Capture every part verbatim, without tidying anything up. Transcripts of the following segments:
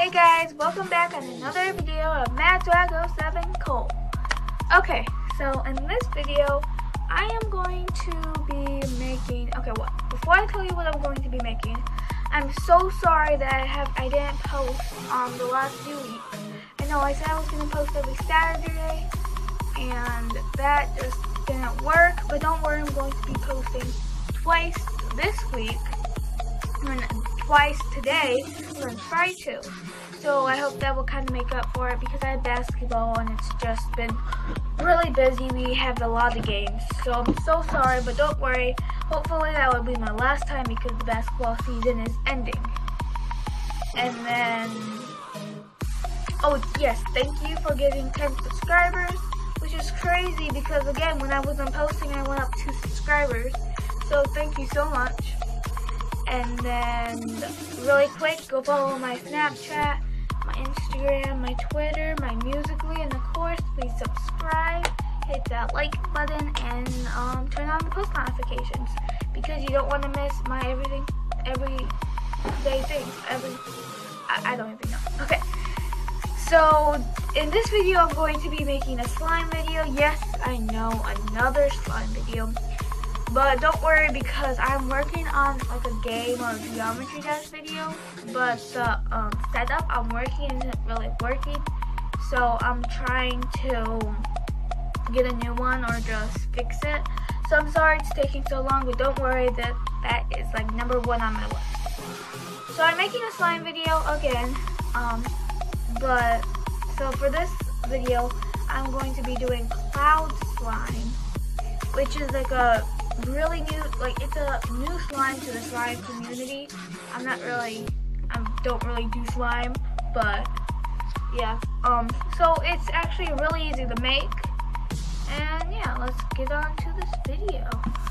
Hey guys, welcome back on another video of Mad Swag oh seven Cole. Okay, so in this video, I am going to be making, okay, what? Before I tell you what I'm going to be making, I'm so sorry that I have I didn't post um the last few weeks. I know I said I was going to post every Saturday, and that just didn't work, but don't worry, I'm going to be posting twice this week, and twice today, I'm going to try to. So I hope that will kind of make up for it because I have basketball and it's just been really busy. We have a lot of games, so I'm so sorry, but don't worry. Hopefully that will be my last time because the basketball season is ending. And then, oh yes, thank you for getting ten subscribers, which is crazy because again, when I wasn't posting, I went up two subscribers. So thank you so much. And then, really quick, go follow my Snapchat, my Instagram, my Twitter, my Musical.ly, and of course, please subscribe, hit that like button, and um, turn on the post notifications because you don't want to miss my everything, every day thing, every, I, I don't even know. Okay, so in this video, I'm going to be making a slime video. Yes, I know, another slime video. But don't worry because I'm working on like a game or a geometry test video, but the um, setup I'm working isn't really working, so I'm trying to get a new one or just fix it. So I'm sorry it's taking so long, but don't worry, that that is like number one on my list. So I'm making a slime video again, um, but so for this video I'm going to be doing cloud slime, which is like a really new, like it's a new slime to the slime community. I'm not really, I don't really do slime, but yeah. Um, so it's actually really easy to make, and yeah, let's get on to this video.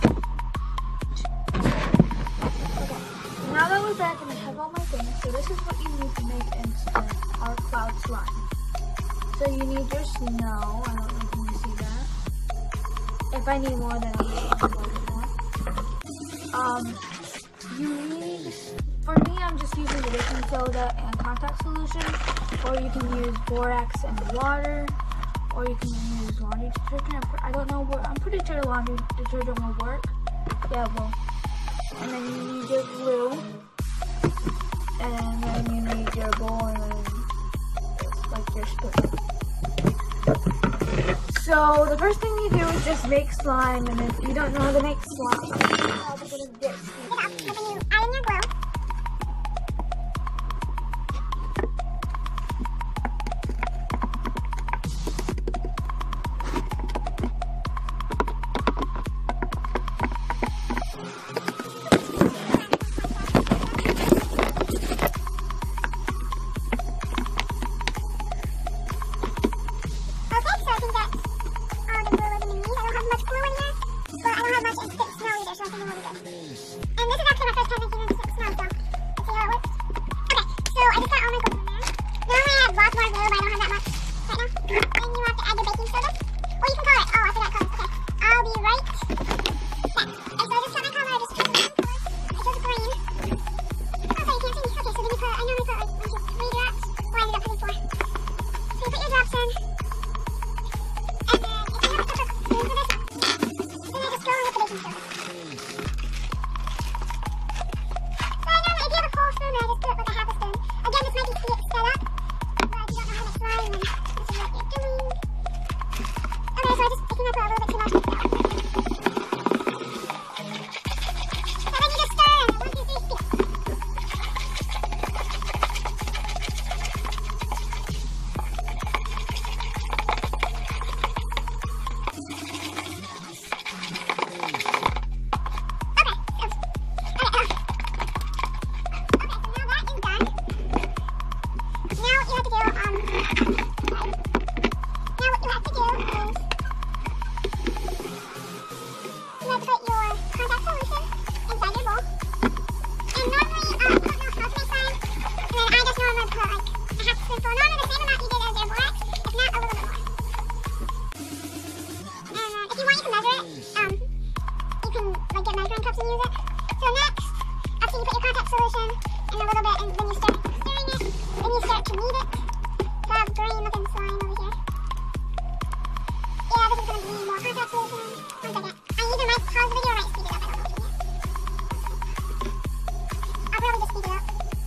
Okay, so now that we're back and I have all my things, so this is what you need to make instant our cloud slime. So you need your snow. I don't know if you can see that. If I need more, then I'll just more. Um, you need, for me, I'm just using the baking soda and contact solution, or you can use borax and water, or you can use laundry detergent. I don't know what, I'm pretty sure laundry detergent will work. Yeah, it will. And then you need your glue, and then you need your bowl, and then it's like your spoon. So the first thing you do is just make slime, and if you don't know how to make slime, you're probably gonna get sticky. And then you add in your glue. then you start to knead it to have green looking slime over here. Yeah, this is going to be more contact solution. One second. I either might pause the video or might speed it up. I don't know which one yet. I'll probably just speed it up.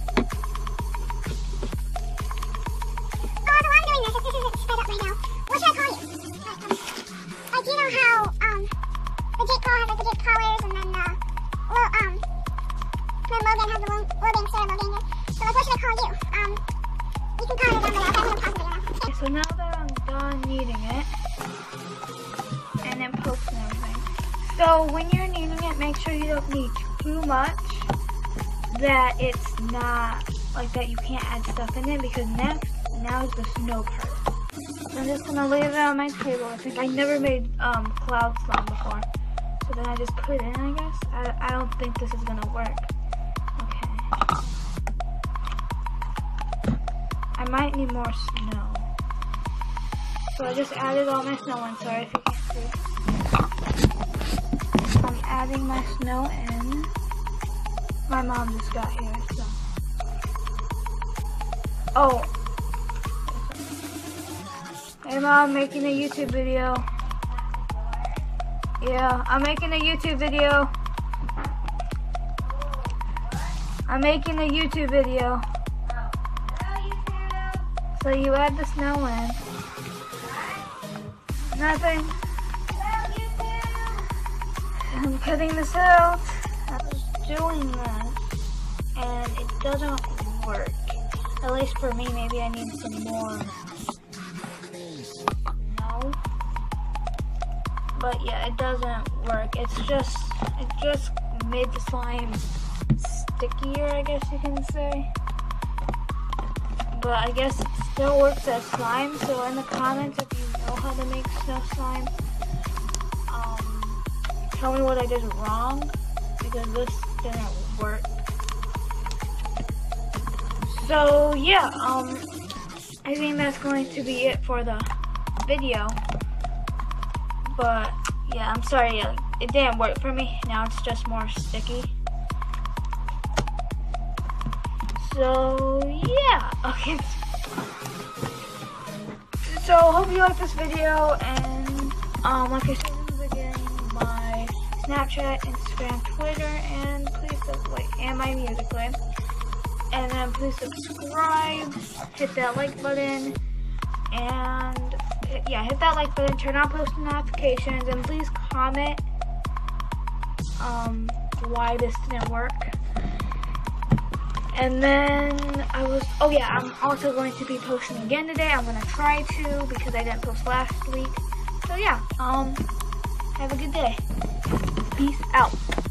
Oh, so while I'm doing this, if this isn't sped up right now, what should I call you? Like, um, like you know how um, the Jake Paul has like the Jake Paulers, and then uh, well, um, then Logan has the Logan, Sarah Logan. So like, what should I call you? Um, you can comment it down below. I'm going to pause the video now. Okay, so now that I'm done kneading it, and then posting everything. So when you're kneading it, make sure you don't knead too much, that it's not, like that you can't add stuff in it, because next, now is the snow part. So I'm just going to leave it on my table. I think I never made um, cloud slime before. So then I just put it in, I guess. I, I don't think this is going to work. Okay. I might need more snow. So I just added all my snow in. Sorry if you can't see. I'm adding my snow in. My mom just got here, so. Oh. Hey Mom, making a YouTube video. Yeah, I'm making a YouTube video. I'm making a YouTube video. So you add the snow in. Nothing. I'm cutting this out. I was doing this and it doesn't work. At least for me, maybe I need some more. No. But yeah, it doesn't work. It's just, it just made the slime stickier, I guess you can say. But I guess it still works as slime, so in the comments if you know how to make snow slime, um, tell me what I did wrong, because this didn't work. So yeah, um, I think that's going to be it for the video. But yeah, I'm sorry, it didn't work for me. Now it's just more sticky. So yeah, okay. So hope you liked this video, and um, like I said in the beginning, my Snapchat, Instagram, Twitter, and please like and my music play. And then please subscribe, hit that like button, and yeah, hit that like button, turn on post notifications, and please comment um, why this didn't work. And then I was, oh yeah, I'm also going to be posting again today. I'm going to try to, because I didn't post last week. So yeah, um, have a good day. Peace out.